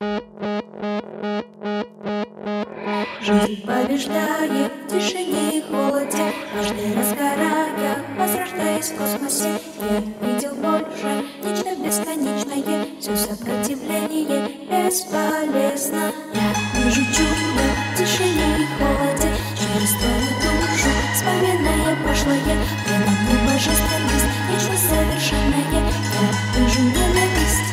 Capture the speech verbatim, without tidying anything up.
Жизнь побеждает в тишине и холоде, каждый раз горая, возрождаясь в космосе. Я видел больше нечто бесконечное, все сопротивление бесполезно. Я вижу чудо в тишине и холоде, через твою душу вспоминая прошлое. Преданную божественность, нечто совершенное. Я вижу ненависть